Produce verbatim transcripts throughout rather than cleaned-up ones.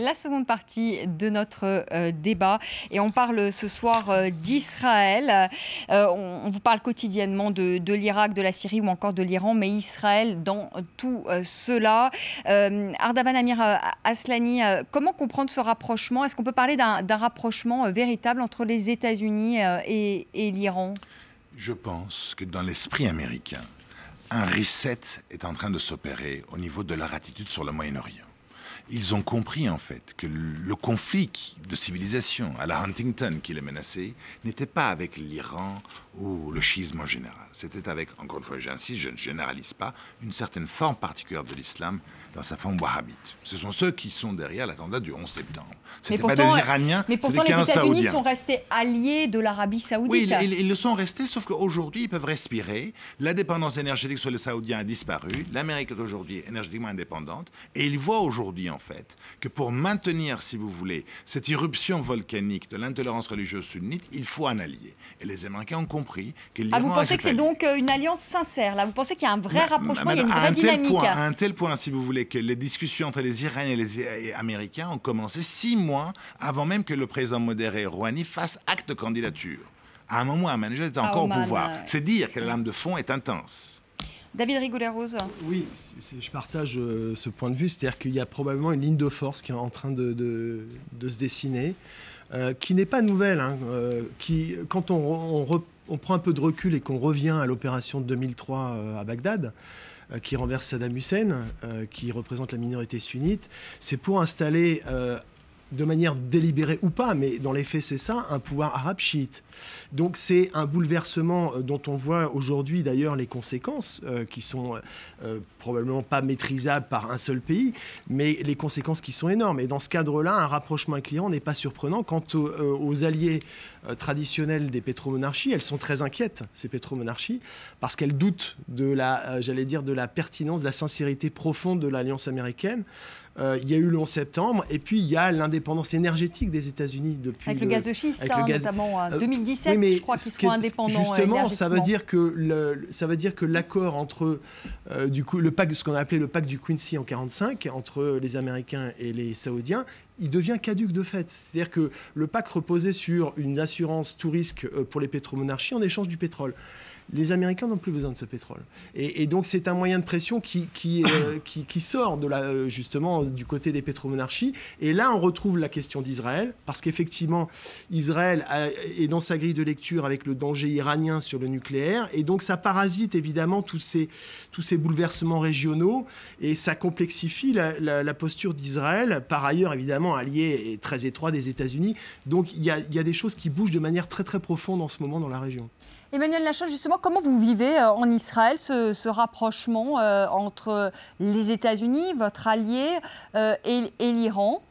la seconde partie de notre euh, débat et on parle ce soir euh, d'Israël. Euh, on, on vous parle quotidiennement de, de l'Irak, de la Syrie ou encore de l'Iran, mais Israël dans tout euh, cela. Euh, Ardavan Amir Aslani, euh, comment comprendre ce rapprochement? Est-ce qu'on peut parler d'un d'un rapprochement euh, véritable entre les États-Unis euh, et, et l'Iran? Je pense que dans l'esprit américain, un reset est en train de s'opérer au niveau de leur attitude sur le Moyen-Orient. Ils ont compris en fait que le conflit de civilisation à la Huntington qui les menaçait n'était pas avec l'Iran ou le schisme en général. C'était avec, encore une fois j'insiste, je ne généralise pas, une certaine forme particulière de l'islam dans sa forme wahhabite. Ce sont ceux qui sont derrière l'attentat du onze septembre. Ce n'étaient pas des Iraniens, mais pourtant les États-Unis sont restés alliés de l'Arabie saoudite. Oui, ils, ils, ils le sont restés, sauf qu'aujourd'hui, ils peuvent respirer. La dépendance énergétique sur les Saoudiens a disparu. L'Amérique est aujourd'hui énergétiquement indépendante. Et ils voient aujourd'hui, en fait, que pour maintenir, si vous voulez, cette irruption volcanique de l'intolérance religieuse sunnite, il faut un allié. Et les Américains ont compris que l'Iran... Ah, vous pensez que c'est donc une alliance sincère, là? Vous pensez qu'il y a un vrai ma, rapprochement, ma, il y a une vraie dynamique point, À un tel point, si vous voulez, que les discussions entre les Iraniens et les Américains ont commencé six mois avant même que le président modéré Rouhani fasse acte de candidature. À un moment, Ahmadinejad était encore ah, au pouvoir. Euh... C'est dire que la lame de fond est intense. David Rigoulet-Rose. Oui, c est, c est, je partage euh, ce point de vue, c'est-à-dire qu'il y a probablement une ligne de force qui est en train de, de, de se dessiner, euh, qui n'est pas nouvelle, hein, euh, qui, quand on, on, re, on prend un peu de recul et qu'on revient à l'opération de deux mille trois euh, à Bagdad, euh, qui renverse Saddam Hussein, euh, qui représente la minorité sunnite, c'est pour installer... Euh, de manière délibérée ou pas, mais dans les faits c'est ça, un pouvoir arabe chiite. Donc c'est un bouleversement dont on voit aujourd'hui d'ailleurs les conséquences, euh, qui sont euh, probablement pas maîtrisables par un seul pays, mais les conséquences qui sont énormes. Et dans ce cadre-là, un rapprochement avec l'Iran n'est pas surprenant. Quant aux, euh, aux alliés euh, traditionnels des pétromonarchies, elles sont très inquiètes, ces pétromonarchies, parce qu'elles doutent de la, euh, j'allais dire, de la pertinence, de la sincérité profonde de l'alliance américaine. Euh, il y a eu le onze septembre, et puis il y a l'indépendance énergétique des États-Unis depuis... Avec le, le gaz de schiste, hein, gaz... notamment en deux mille dix-sept, euh, oui, je crois qu'ils seront indépendants. Justement, ça veut dire que le, ça veut dire que l'accord entre euh, du coup, le pacte, ce qu'on a appelé le pacte du Quincy en quarante-cinq, entre les Américains et les Saoudiens, il devient caduc de fait. C'est-à-dire que le pacte reposait sur une assurance tout risque pour les pétromonarchies en échange du pétrole. Les Américains n'ont plus besoin de ce pétrole. Et, et donc, c'est un moyen de pression qui, qui, euh, qui, qui sort de la, justement du côté des pétromonarchies. Et là, on retrouve la question d'Israël, parce qu'effectivement, Israël a, est dans sa grille de lecture avec le danger iranien sur le nucléaire. Et donc, ça parasite évidemment tous ces, tous ces bouleversements régionaux. Et ça complexifie la, la, la posture d'Israël, par ailleurs, évidemment, allié et très étroit des États-Unis. Donc, il y a, il y a des choses qui bougent de manière très, très profonde en ce moment dans la région. Emmanuel Lachaud, justement, comment vous vivez euh, en Israël ce, ce rapprochement euh, entre les États-Unis, votre allié, euh, et, et l'Iran?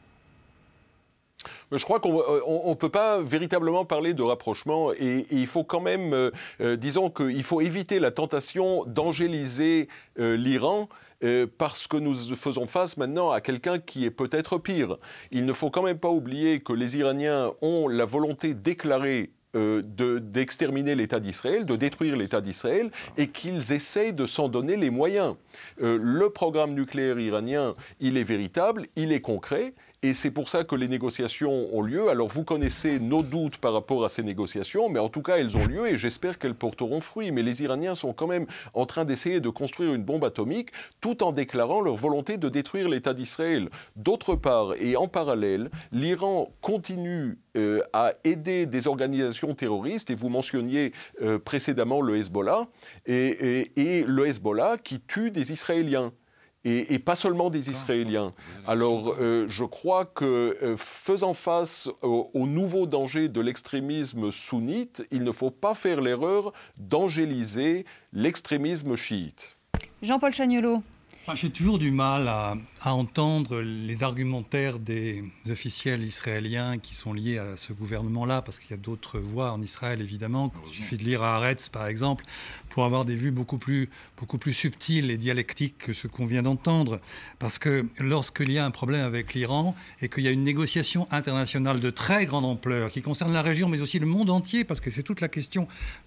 Je crois qu'on ne peut pas véritablement parler de rapprochement et, et il faut quand même, euh, euh, disons qu'il faut éviter la tentation d'angéliser euh, l'Iran euh, parce que nous faisons face maintenant à quelqu'un qui est peut-être pire. Il ne faut quand même pas oublier que les Iraniens ont la volonté déclarée Euh, d'exterminer de, l'État d'Israël, de détruire l'État d'Israël, et qu'ils essayent de s'en donner les moyens. Euh, le programme nucléaire iranien, il est véritable, il est concret, et c'est pour ça que les négociations ont lieu. Alors vous connaissez nos doutes par rapport à ces négociations, mais en tout cas elles ont lieu, et j'espère qu'elles porteront fruit. Mais les Iraniens sont quand même en train d'essayer de construire une bombe atomique, tout en déclarant leur volonté de détruire l'État d'Israël. D'autre part, et en parallèle, l'Iran continue Euh, à aider des organisations terroristes, et vous mentionniez euh, précédemment le Hezbollah, et, et, et le Hezbollah qui tue des Israéliens. Et, et pas seulement des Israéliens. Alors, euh, je crois que euh, faisant face au, au nouveau danger de l'extrémisme sunnite, il ne faut pas faire l'erreur d'angéliser l'extrémisme chiite. Jean-Paul Chagnolot. J'ai toujours du mal à, à entendre les argumentaires des officiels israéliens qui sont liés à ce gouvernement-là, parce qu'il y a d'autres voix en Israël, évidemment. Il suffit de lire Haaretz, par exemple, pour avoir des vues beaucoup plus, beaucoup plus subtiles et dialectiques que ce qu'on vient d'entendre. Parce que lorsqu'il y a un problème avec l'Iran et qu'il y a une négociation internationale de très grande ampleur qui concerne la région, mais aussi le monde entier, parce que c'est toute la question du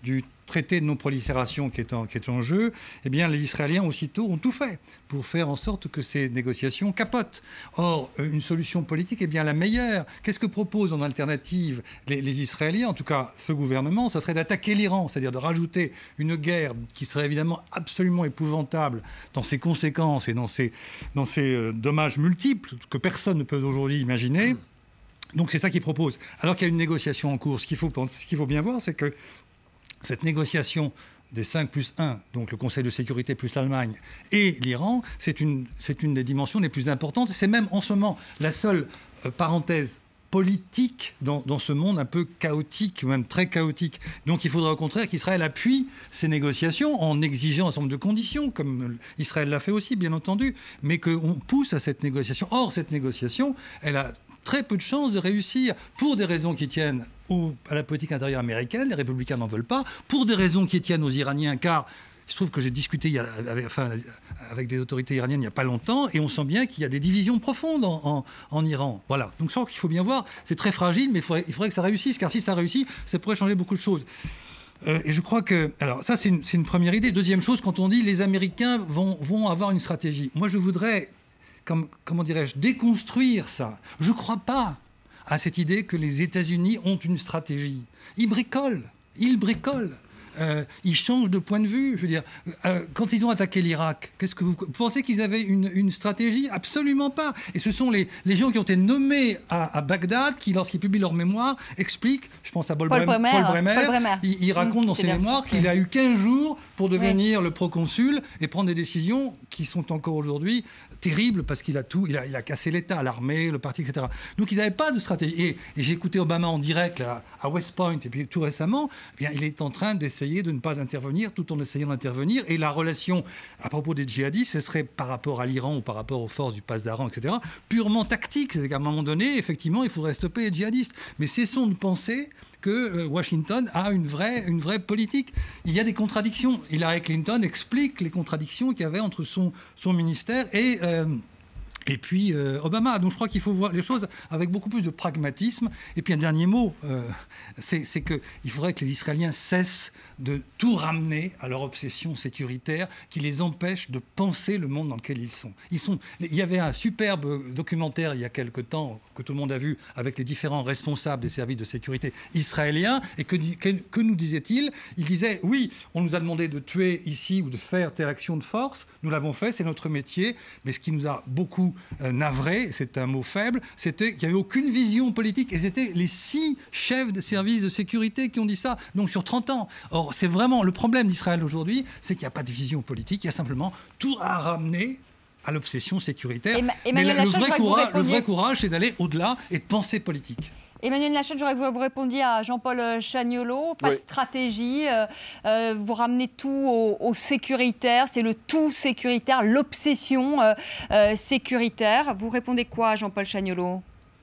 traité de non-prolifération qui est en, qui est en jeu, eh bien, les Israéliens, aussitôt, ont tout fait pour faire en sorte que ces négociations capotent. Or, une solution politique est bien la meilleure. Qu'est-ce que proposent en alternative les, les Israéliens, en tout cas ce gouvernement? Ça serait d'attaquer l'Iran, c'est-à-dire de rajouter une guerre qui serait évidemment absolument épouvantable dans ses conséquences et dans ses, dans ses euh, dommages multiples que personne ne peut aujourd'hui imaginer. Donc c'est ça qu'ils proposent. Alors qu'il y a une négociation en cours, ce qu'il faut, ce qu'il faut bien voir, c'est que cette négociation des cinq plus un, donc le Conseil de sécurité plus l'Allemagne et l'Iran, c'est une, c'est une des dimensions les plus importantes. C'est même en ce moment la seule euh, parenthèse politique dans, dans ce monde un peu chaotique, même très chaotique. Donc il faudrait au contraire qu'Israël appuie ces négociations en exigeant un certain nombre de conditions, comme Israël l'a fait aussi, bien entendu, mais qu'on pousse à cette négociation. Or, cette négociation, elle a très peu de chances de réussir pour des raisons qui tiennent au, à la politique intérieure américaine. Les républicains n'en veulent pas. Pour des raisons qui tiennent aux Iraniens, car il se trouve que j'ai discuté il y a, avec, enfin, avec des autorités iraniennes il n'y a pas longtemps, et on sent bien qu'il y a des divisions profondes en, en, en Iran. Voilà. Donc ça qu'il faut bien voir, c'est très fragile, mais il faudrait, il faudrait que ça réussisse, car si ça réussit, ça pourrait changer beaucoup de choses. Euh, et je crois que... Alors ça, c'est une, c'est une première idée. Deuxième chose, quand on dit les Américains vont, vont avoir une stratégie. Moi, je voudrais... Comme, comment dirais-je, déconstruire ça. Je ne crois pas à cette idée que les États-Unis ont une stratégie. Ils bricolent, ils bricolent. Euh, ils changent de point de vue. Je veux dire, euh, quand ils ont attaqué l'Irak, qu'est-ce que vous, vous pensez qu'ils avaient une, une stratégie? Absolument pas. Et ce sont les, les gens qui ont été nommés à, à Bagdad qui, lorsqu'ils publient leur mémoire, expliquent. Je pense à Paul, Paul Bremer. Bremer, Paul Bremer, Paul Bremer. Il, il raconte mmh, dans ses mémoires qu'il a eu quinze jours pour devenir oui. le proconsul et prendre des décisions qui sont encore aujourd'hui terribles parce qu'il a tout, il a, il a cassé l'État, l'armée, le parti, et cetera. Donc ils n'avaient pas de stratégie. Et, et j'ai écouté Obama en direct là, à West Point et puis tout récemment, eh bien, il est en train d'essayer de ne pas intervenir tout en essayant d'intervenir. Et la relation à propos des djihadistes, ce serait par rapport à l'Iran ou par rapport aux forces du Pasdaran, et cetera, purement tactique. C'est qu'à un moment donné, effectivement, il faudrait stopper les djihadistes. Mais cessons de penser que Washington a une vraie, une vraie politique. Il y a des contradictions. Hillary Clinton explique les contradictions qu'il y avait entre son, son ministère et... Euh, Et puis euh, Obama. Donc je crois qu'il faut voir les choses avec beaucoup plus de pragmatisme. Et puis un dernier mot, euh, c'est, c'est qu'il faudrait que les Israéliens cessent de tout ramener à leur obsession sécuritaire qui les empêche de penser le monde dans lequel ils sont. Ils sont. Il y avait un superbe documentaire il y a quelque temps que tout le monde a vu avec les différents responsables des services de sécurité israéliens. Et que, que, que nous disait-il? Il disait, oui, on nous a demandé de tuer ici ou de faire telle action de force. Nous l'avons fait, c'est notre métier. Mais ce qui nous a beaucoup Euh, navré, c'est un mot faible, c'était qu'il n'y avait aucune vision politique. Et c'était les six chefs de services de sécurité qui ont dit ça, donc sur trente ans. Or, c'est vraiment le problème d'Israël aujourd'hui, c'est qu'il n'y a pas de vision politique, il y a simplement tout à ramener à l'obsession sécuritaire. Emma- Mais la, le, vrai courage, le vrai courage, c'est d'aller au-delà et de penser politique. Emmanuel Lachaine, j'aurais que vous répondiez à Jean-Paul Chagnolot. Pas oui. de stratégie. Euh, euh, vous ramenez tout au, au sécuritaire. C'est le tout sécuritaire, l'obsession euh, euh, sécuritaire. Vous répondez quoi, Jean-Paul Chagnolot ?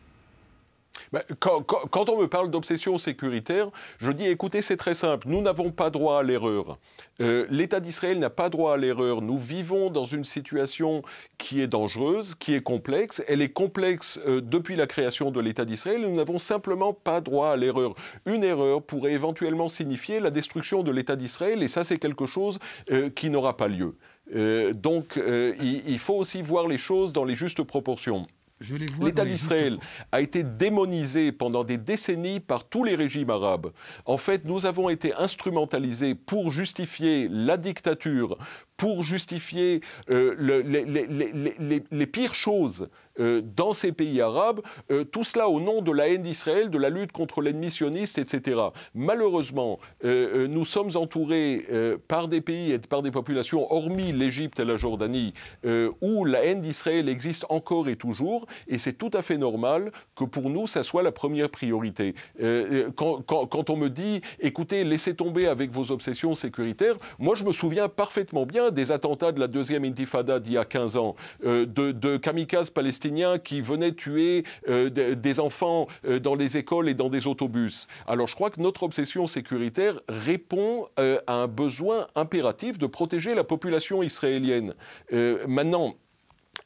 Ben, quand, quand, quand on me parle d'obsession sécuritaire, je dis, écoutez, c'est très simple. Nous n'avons pas droit à l'erreur. Euh, L'État d'Israël n'a pas droit à l'erreur. Nous vivons dans une situation qui est dangereuse, qui est complexe. Elle est complexe euh, depuis la création de l'État d'Israël. Nous n'avons simplement pas droit à l'erreur. Une erreur pourrait éventuellement signifier la destruction de l'État d'Israël, et ça, c'est quelque chose euh, qui n'aura pas lieu. Euh, donc, euh, il, il faut aussi voir les choses dans les justes proportions. L'État d'Israël a été démonisé pendant des décennies par tous les régimes arabes. En fait, nous avons été instrumentalisés pour justifier la dictature, pour justifier euh, le, les, les, les, les, les pires choses euh, dans ces pays arabes, euh, tout cela au nom de la haine d'Israël, de la lutte contre l'ennemi sioniste, et cetera. Malheureusement, euh, nous sommes entourés euh, par des pays et par des populations, hormis l'Égypte et la Jordanie, euh, où la haine d'Israël existe encore et toujours, et c'est tout à fait normal que pour nous, ça soit la première priorité. Euh, quand, quand, quand on me dit, écoutez, laissez tomber avec vos obsessions sécuritaires, moi je me souviens parfaitement bien des attentats de la deuxième intifada d'il y a quinze ans, euh, de, de kamikazes palestiniens qui venaient tuer euh, de, des enfants euh, dans les écoles et dans des autobus. Alors je crois que notre obsession sécuritaire répond euh, à un besoin impératif de protéger la population israélienne. Euh, maintenant,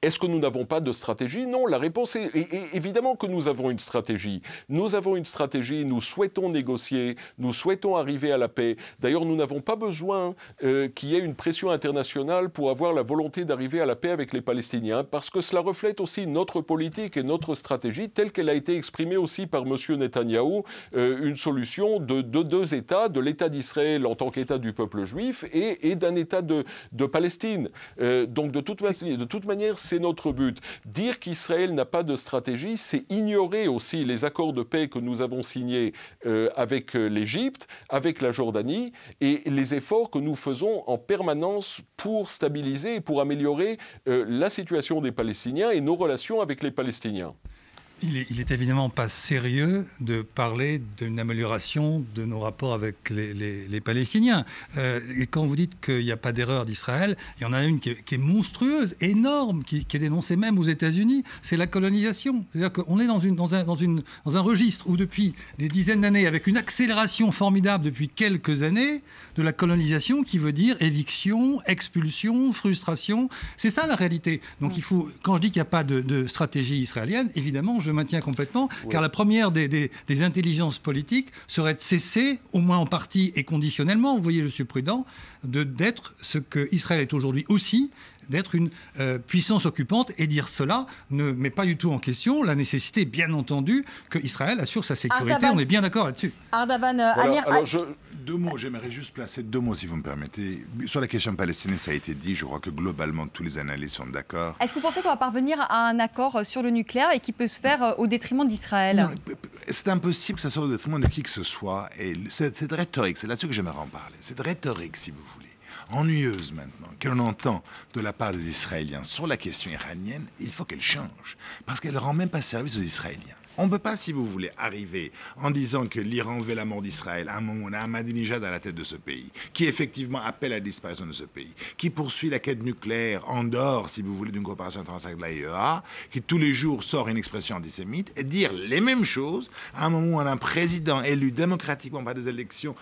Est-ce que nous n'avons pas de stratégie? Non, la réponse est, est, est évidemment que nous avons une stratégie. Nous avons une stratégie, nous souhaitons négocier, nous souhaitons arriver à la paix. D'ailleurs, nous n'avons pas besoin euh, qu'il y ait une pression internationale pour avoir la volonté d'arriver à la paix avec les Palestiniens, parce que cela reflète aussi notre politique et notre stratégie telle qu'elle a été exprimée aussi par M. Netanyahou, euh, une solution de, de deux États, de l'État d'Israël en tant qu'État du peuple juif et, et d'un État de, de Palestine. Euh, donc de toute, de toute manière, c'est notre but. Dire qu'Israël n'a pas de stratégie, c'est ignorer aussi les accords de paix que nous avons signés euh, avec l'Égypte, avec la Jordanie, et les efforts que nous faisons en permanence pour stabiliser et pour améliorer euh, la situation des Palestiniens et nos relations avec les Palestiniens. Il est, il est évidemment pas sérieux de parler d'une amélioration de nos rapports avec les, les, les Palestiniens. Euh, et quand vous dites qu'il n'y a pas d'erreur d'Israël, il y en a une qui est, qui est monstrueuse, énorme, qui, qui est dénoncée même aux États-Unis, c'est la colonisation. C'est-à-dire qu'on est dans, une, dans, un, dans, une, dans un registre où depuis des dizaines d'années, avec une accélération formidable depuis quelques années, de la colonisation qui veut dire éviction, expulsion, frustration. C'est ça la réalité. Donc il faut, quand je dis qu'il n'y a pas de, de stratégie israélienne, évidemment, je maintiens complètement, oui. Car la première des, des, des intelligences politiques serait de cesser, au moins en partie et conditionnellement, vous voyez, je suis prudent, de, d'être ce que Israël est aujourd'hui aussi, d'être une euh, puissance occupante, et dire cela ne met pas du tout en question la nécessité, bien entendu, qu'Israël assure sa sécurité. Ardavan. On est bien d'accord là-dessus. Ardavan, euh, voilà, Amir... alors je... Deux mots, j'aimerais juste placer deux mots, si vous me permettez. Sur la question palestinienne, ça a été dit, je crois que globalement, tous les analystes sont d'accord. Est-ce que vous pensez qu'on va parvenir à un accord sur le nucléaire et qui peut se faire au détriment d'Israël? C'est impossible que ça soit au détriment de qui que ce soit. Et cette, cette rhétorique, c'est là-dessus que j'aimerais en parler. Cette rhétorique, si vous voulez, ennuyeuse maintenant, que l'on entend de la part des Israéliens sur la question iranienne, il faut qu'elle change. Parce qu'elle ne rend même pas service aux Israéliens. On ne peut pas, si vous voulez, arriver en disant que l'Iran veut la mort d'Israël à un moment où on a Ahmadinejad à la tête de ce pays, qui effectivement appelle à la disparition de ce pays, qui poursuit la quête nucléaire en dehors, si vous voulez, d'une coopération internationale avec l'A E A, qui tous les jours sort une expression antisémite, et dire les mêmes choses à un moment où on a un président élu démocratiquement par des élections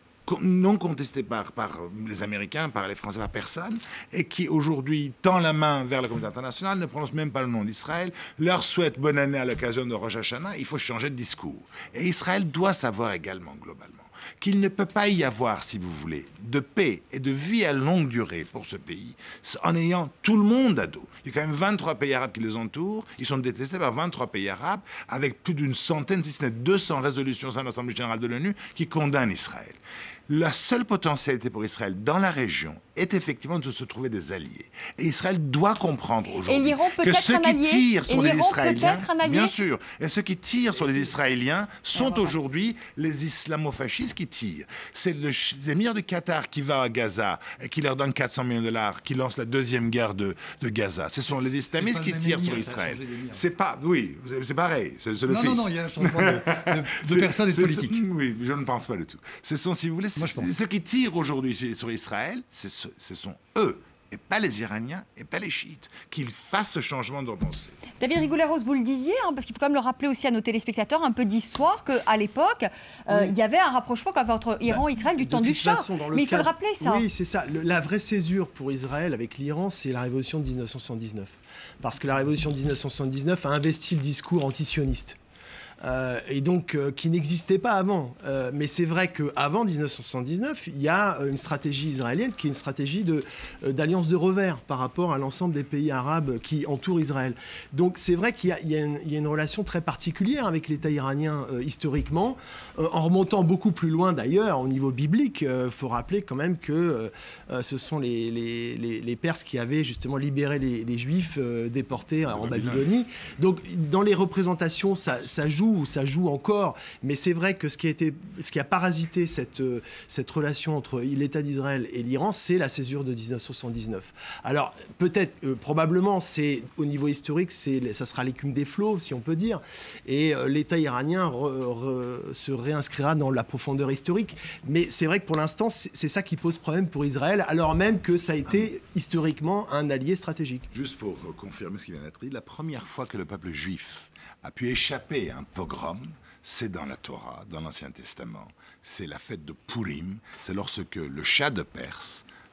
non contesté par, par les Américains, par les Français, par personne, et qui aujourd'hui tend la main vers la communauté internationale, ne prononce même pas le nom d'Israël, leur souhaite bonne année à l'occasion de Rosh Hashanah, il faut changer de discours. Et Israël doit savoir également, globalement, qu'il ne peut pas y avoir, si vous voulez, de paix et de vie à longue durée pour ce pays, en ayant tout le monde à dos. Il y a quand même vingt-trois pays arabes qui les entourent, ils sont détestés par vingt-trois pays arabes, avec plus d'une centaine, si ce n'est deux cents résolutions au sein de l'Assemblée générale de l'ONU qui condamnent Israël. La seule potentialité pour Israël dans la région est effectivement de se trouver des alliés. Et Israël doit comprendre aujourd'hui que ceux qui tirent sur les Israéliens, bien sûr, et ceux qui tirent sur les Israéliens sont aujourd'hui les islamo-fascistes qui tirent. C'est le émir du Qatar qui va à Gaza et qui leur donne quatre cents millions de dollars, qui lance la deuxième guerre de, de Gaza. Ce sont les islamistes qui tirent sur Israël. C'est pas, oui, c'est pareil, c'est le non, fils. Non, non, il y a un changement de, de, de personnes et de politique. Oui, je ne pense pas du tout. Ce sont, si vous voulez, Moi, ceux qui tirent aujourd'hui sur Israël, ce, ce sont eux, et pas les Iraniens, et pas les chiites, qu'ils fassent ce changement de pensée. David Rigouleros, vous le disiez, hein, parce qu'il faut quand même le rappeler aussi à nos téléspectateurs, un peu d'histoire, qu'à l'époque, euh, oui. il y avait un rapprochement entre Iran et Israël du temps du Shah. Mais il faut le rappeler, ça. Oui, c'est ça. Le, la vraie césure pour Israël avec l'Iran, c'est la révolution de dix-neuf cent soixante-dix-neuf. Parce que la révolution de dix-neuf cent soixante-dix-neuf a investi le discours antisioniste. Euh, et donc euh, qui n'existait pas avant. Euh, mais c'est vrai qu'avant dix-neuf cent soixante-dix-neuf, il y a une stratégie israélienne qui est une stratégie de, euh, d'alliance de revers par rapport à l'ensemble des pays arabes qui entourent Israël. Donc c'est vrai qu'il y a, il y a, une, il y a une relation très particulière avec l'État iranien euh, historiquement, euh, en remontant beaucoup plus loin d'ailleurs au niveau biblique. Il euh, faut rappeler quand même que euh, ce sont les, les, les, les Perses qui avaient justement libéré les, les Juifs euh, déportés en Babylonie. Donc dans les représentations, ça, ça joue où ça joue encore, mais c'est vrai que ce qui a, été, ce qui a parasité cette, cette relation entre l'État d'Israël et l'Iran, c'est la césure de dix-neuf cent soixante-dix-neuf. Alors, peut-être, euh, probablement, c'est, au niveau historique, c'est, ça sera l'écume des flots, si on peut dire, et euh, l'État iranien re, re, se réinscrira dans la profondeur historique, mais c'est vrai que pour l'instant, c'est, c'est ça qui pose problème pour Israël, alors même que ça a été historiquement un allié stratégique. Juste pour confirmer ce qui vient d'être dit, la première fois que le peuple juif a pu échapper à un pogrom, c'est dans la Torah, dans l'Ancien Testament. C'est la fête de Purim. C'est lorsque le Shah de Perse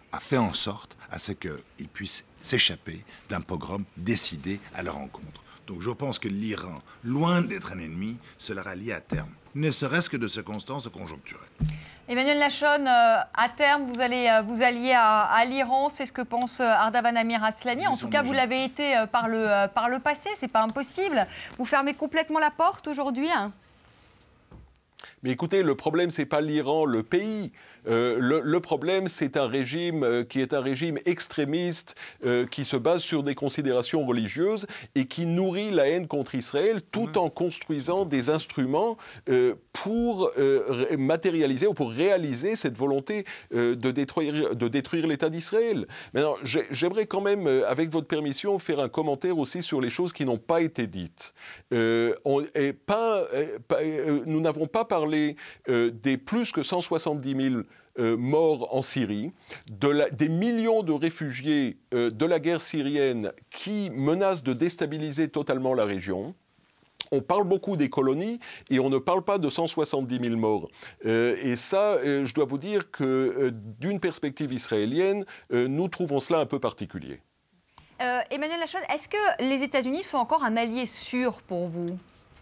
a fait en sorte à ce qu'ils puissent s'échapper d'un pogrom décidé à leur encontre. Donc je pense que l'Iran, loin d'être un ennemi, se leur allie à terme, ne serait-ce que de circonstances conjoncturelles. Emmanuel Lachon, euh, à terme, vous allez euh, vous allier à, à l'Iran, c'est ce que pense euh, Ardavan Amir Aslani. En tout cas, vous l'avez été euh, par, le, euh, par le passé, c'est pas impossible. Vous fermez complètement la porte aujourd'hui, hein? Mais écoutez, le problème, ce n'est pas l'Iran, le pays. Euh, le, le problème, c'est un régime euh, qui est un régime extrémiste, euh, qui se base sur des considérations religieuses et qui nourrit la haine contre Israël tout en construisant des instruments euh, pour euh, matérialiser ou pour réaliser cette volonté euh, de détruire, de détruire l'État d'Israël. Maintenant, j'aimerais quand même, euh, avec votre permission, faire un commentaire aussi sur les choses qui n'ont pas été dites. Euh, on, et pas, euh, pas, euh, nous n'avons pas parlé Euh, des plus que cent soixante-dix mille euh, morts en Syrie, de la, des millions de réfugiés euh, de la guerre syrienne qui menacent de déstabiliser totalement la région. On parle beaucoup des colonies et on ne parle pas de cent soixante-dix mille morts. Euh, et ça, euh, je dois vous dire que euh, d'une perspective israélienne, euh, nous trouvons cela un peu particulier. Euh, Emmanuel Lachon, est-ce que les États-Unis sont encore un allié sûr pour vous?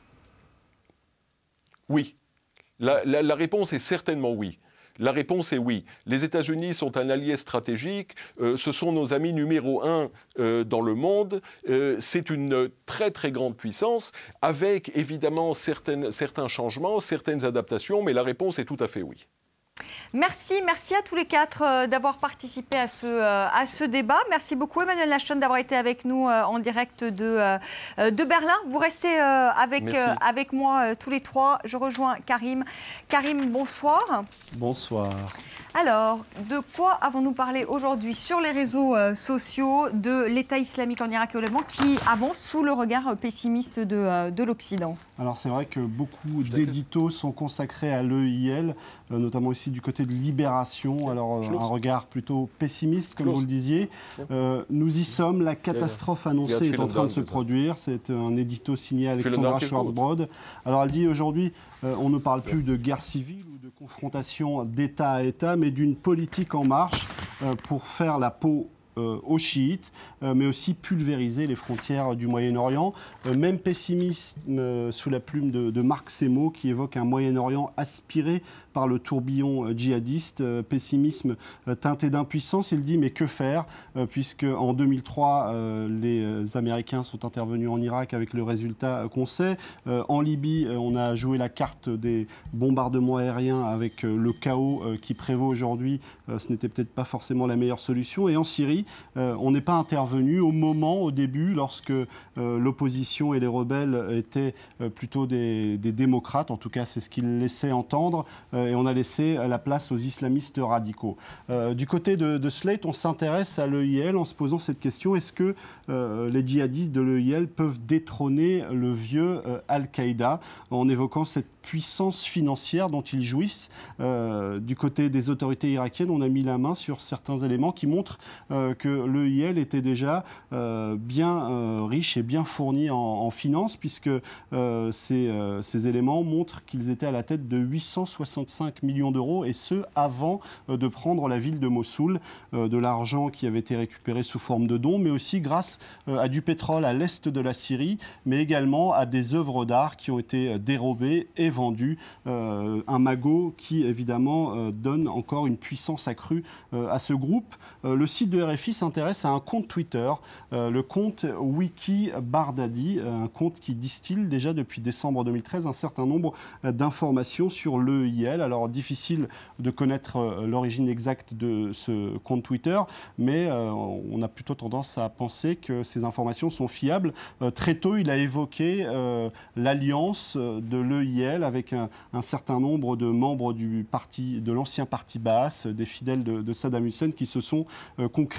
Oui. La, la, la réponse est certainement oui. La réponse est oui. Les États-Unis sont un allié stratégique, euh, ce sont nos amis numéro un euh, dans le monde, euh, c'est une très très grande puissance, avec évidemment certaines, certains changements, certaines adaptations, mais la réponse est tout à fait oui. Merci, merci à tous les quatre euh, d'avoir participé à ce, euh, à ce débat. Merci beaucoup Emmanuel Lachon d'avoir été avec nous euh, en direct de, euh, de Berlin. Vous restez euh, avec, euh, avec moi euh, tous les trois. Je rejoins Karim. Karim, bonsoir. Bonsoir. Alors, de quoi avons-nous parlé aujourd'hui sur les réseaux euh, sociaux de l'État islamique en Irak et au Levant qui avance sous le regard pessimiste de, euh, de l'Occident? Alors c'est vrai que beaucoup d'éditos sont consacrés à l'E I L, euh, notamment aussi du côté de Libération. Alors euh, un regard plutôt pessimiste, comme vous le disiez. Euh, nous y sommes, la catastrophe annoncée est en train de se produire. C'est un édito signé Alexandra Schwarzbrod. Alors elle dit aujourd'hui, euh, on ne parle plus de guerre civile ou de confrontation d'État à État, mais d'une politique en marche euh, pour faire la peau Euh, aux chiites, euh, mais aussi pulvériser les frontières du Moyen-Orient. Euh, même pessimisme euh, sous la plume de, de Marc Semo, qui évoque un Moyen-Orient aspiré par le tourbillon euh, djihadiste. Euh, pessimisme euh, teinté d'impuissance. Il dit, mais que faire euh, puisque en deux mille trois, euh, les Américains sont intervenus en Irak avec le résultat euh, qu'on sait. Euh, en Libye, euh, on a joué la carte des bombardements aériens avec euh, le chaos euh, qui prévaut aujourd'hui. Euh, ce n'était peut-être pas forcément la meilleure solution. Et en Syrie, Euh, on n'est pas intervenu au moment, au début, lorsque euh, l'opposition et les rebelles étaient euh, plutôt des, des démocrates. En tout cas, c'est ce qu'ils laissaient entendre. Euh, et on a laissé la place aux islamistes radicaux. Euh, du côté de, de Slate, on s'intéresse à l'E I L en se posant cette question. Est-ce que euh, les djihadistes de l'E I L peuvent détrôner le vieux euh, Al-Qaïda, en évoquant cette puissance financière dont ils jouissent? Euh, du côté des autorités irakiennes, on a mis la main sur certains éléments qui montrent euh, que l'E I L était déjà euh, bien euh, riche et bien fourni en, en finances, puisque euh, ces, euh, ces éléments montrent qu'ils étaient à la tête de huit cent soixante-cinq millions d'euros, et ce, avant euh, de prendre la ville de Mossoul, euh, de l'argent qui avait été récupéré sous forme de dons, mais aussi grâce euh, à du pétrole à l'est de la Syrie, mais également à des œuvres d'art qui ont été dérobées et vendues. Euh, un magot qui, évidemment, euh, donne encore une puissance accrue euh, à ce groupe. Euh, le site de R F I s'intéresse à un compte Twitter, euh, le compte Wiki Bardadi, euh, un compte qui distille déjà depuis décembre deux mille treize un certain nombre euh, d'informations sur l'E I L. Alors difficile de connaître euh, l'origine exacte de ce compte Twitter, mais euh, on a plutôt tendance à penser que ces informations sont fiables. Euh, très tôt, il a évoqué euh, l'alliance de l'E I L avec un, un certain nombre de membres du parti, de l'ancien parti Baas, des fidèles de, de Saddam Hussein, qui se sont euh, concrétisés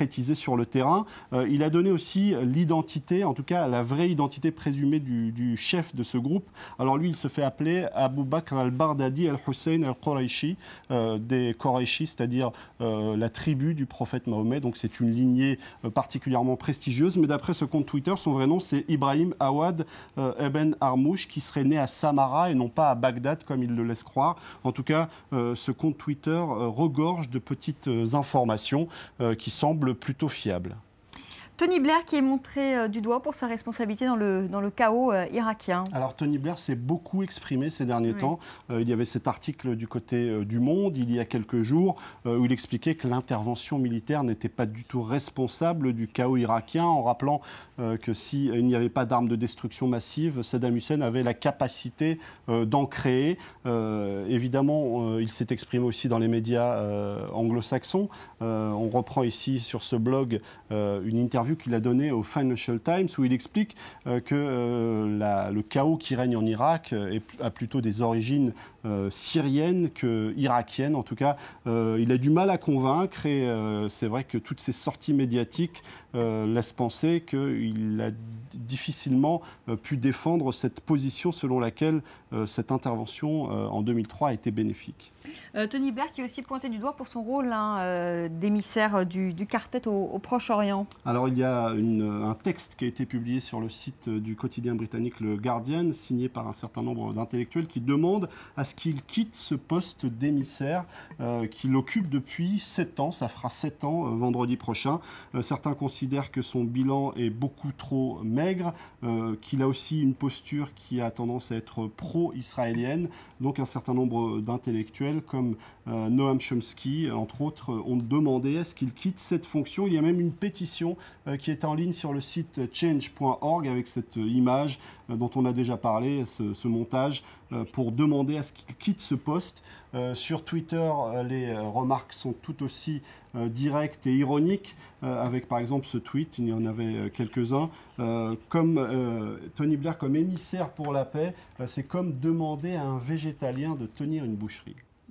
concrétisé sur le terrain. Euh, il a donné aussi l'identité, en tout cas la vraie identité présumée du, du chef de ce groupe. Alors lui, il se fait appeler Abu Bakr al-Bardadi al-Hussein al-Quraishi, euh, des Quraishi, c'est-à-dire euh, la tribu du prophète Mahomet. Donc c'est une lignée euh, particulièrement prestigieuse. Mais d'après ce compte Twitter, son vrai nom, c'est Ibrahim Awad euh, Ebn Armouch, qui serait né à Samara et non pas à Bagdad, comme il le laisse croire. En tout cas, euh, ce compte Twitter euh, regorge de petites euh, informations euh, qui semblent plutôt fiables. Tony Blair qui est montré euh, du doigt pour sa responsabilité dans le, dans le chaos euh, irakien. Alors Tony Blair s'est beaucoup exprimé ces derniers oui. temps. Euh, il y avait cet article du côté euh, du Monde, il y a quelques jours, euh, où il expliquait que l'intervention militaire n'était pas du tout responsable du chaos irakien, en rappelant euh, que s'il euh, n'y avait pas d'armes de destruction massive, Saddam Hussein avait la capacité euh, d'en créer. Euh, évidemment, euh, il s'est exprimé aussi dans les médias euh, anglo-saxons. Euh, on reprend ici sur ce blog euh, une interview qu'il a donné au Financial Times où il explique euh, que euh, la, le chaos qui règne en Irak euh, est, a plutôt des origines euh, syriennes que irakiennes. En tout cas, euh, il a du mal à convaincre et euh, c'est vrai que toutes ces sorties médiatiques euh, laissent penser qu'il a difficilement euh, pu défendre cette position selon laquelle euh, cette intervention euh, en deux mille trois a été bénéfique. Euh, Tony Blair qui est aussi pointé du doigt pour son rôle hein, euh, d'émissaire du, du quartet au, au Proche-Orient. Alors il y a une, un texte qui a été publié sur le site du quotidien britannique Le Guardian, signé par un certain nombre d'intellectuels qui demandent à ce qu'il quitte ce poste d'émissaire euh, qu'il occupe depuis sept ans. Ça fera sept ans euh, vendredi prochain. Euh, certains considèrent que son bilan est beaucoup trop maigre, euh, qu'il a aussi une posture qui a tendance à être pro-israélienne. Donc un certain nombre d'intellectuels comme euh, Noam Chomsky, entre autres, ont demandé à ce qu'il quitte cette fonction. Il y a même une pétition euh, qui est en ligne sur le site change point org avec cette image euh, dont on a déjà parlé, ce, ce montage, euh, pour demander à ce qu'il quitte ce poste. Euh, sur Twitter, euh, les euh, remarques sont tout aussi euh, directes et ironiques, euh, avec par exemple ce tweet, il y en avait euh, quelques-uns, euh, comme euh, Tony Blair comme émissaire pour la paix, euh, c'est comme demander à un végétalien de tenir une boucherie.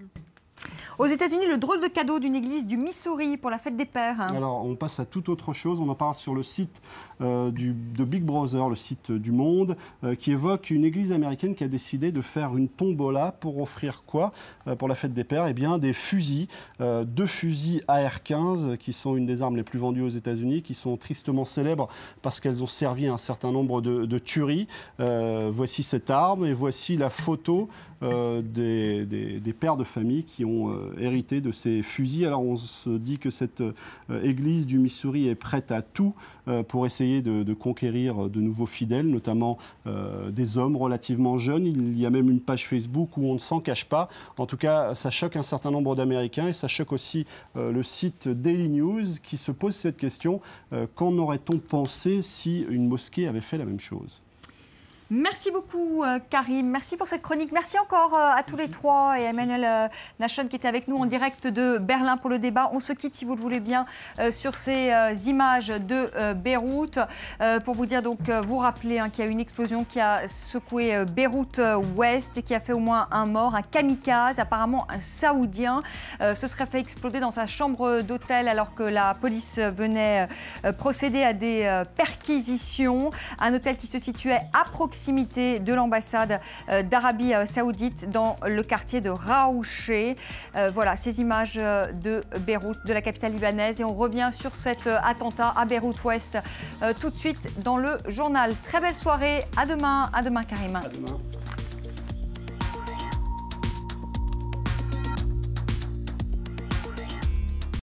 Aux États-Unis, le drôle de cadeau d'une église du Missouri pour la fête des pères. Hein. Alors, on passe à toute autre chose. On en parle sur le site euh, du, de Big Brother, le site du Monde, euh, qui évoque une église américaine qui a décidé de faire une tombola pour offrir quoi euh, pour la fête des pères? Eh bien, des fusils, euh, deux fusils A R quinze, qui sont une des armes les plus vendues aux États-Unis, qui sont tristement célèbres parce qu'elles ont servi à un certain nombre de, de tueries. Euh, voici cette arme et voici la photo euh, des, des, des pères de famille qui ont euh, hérité de ces fusils. Alors on se dit que cette euh, église du Missouri est prête à tout euh, pour essayer de, de conquérir de nouveaux fidèles, notamment euh, des hommes relativement jeunes. Il y a même une page Facebook où on ne s'en cache pas. En tout cas, ça choque un certain nombre d'Américains et ça choque aussi euh, le site Daily News qui se pose cette question. Euh, qu'en aurait-on pensé si une mosquée avait fait la même chose ? Merci beaucoup euh, Karim, merci pour cette chronique. Merci encore euh, à tous les trois et à Emmanuel euh, Nashon qui était avec nous en direct de Berlin pour le débat. On se quitte si vous le voulez bien euh, sur ces euh, images de euh, Beyrouth euh, pour vous dire donc euh, vous rappeler hein, qu'il y a une explosion qui a secoué euh, Beyrouth euh, Ouest et qui a fait au moins un mort, un kamikaze, apparemment un Saoudien, euh, se serait fait exploser dans sa chambre d'hôtel alors que la police venait euh, procéder à des euh, perquisitions. Un hôtel qui se situait à proximité de l'ambassade d'Arabie Saoudite dans le quartier de Raouché. Euh, voilà ces images de Beyrouth, de la capitale libanaise. Et on revient sur cet attentat à Beyrouth Ouest euh, tout de suite dans le journal. Très belle soirée. À demain. À demain, Karim. À demain.